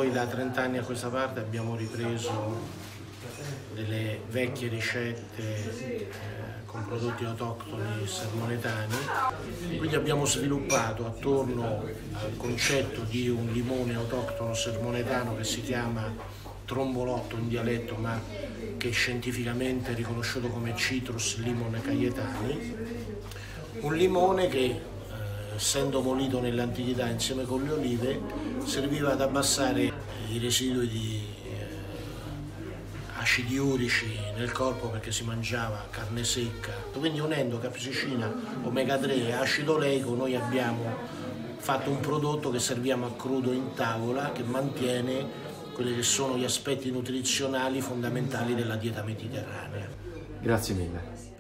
Noi da 30 anni a questa parte abbiamo ripreso delle vecchie ricette con prodotti autoctoni sermonetani, quindi abbiamo sviluppato attorno al concetto di un limone autoctono sermonetano che si chiama trombolotto in dialetto, ma che scientificamente è riconosciuto come Citrus limone cayetani, un limone che essendo molito nell'antichità insieme con le olive serviva ad abbassare i residui di acidi urici nel corpo perché si mangiava carne secca. Quindi unendo capsaicina, omega 3 e acido oleico noi abbiamo fatto un prodotto che serviamo a crudo in tavola, che mantiene quelli che sono gli aspetti nutrizionali fondamentali della dieta mediterranea. Grazie mille.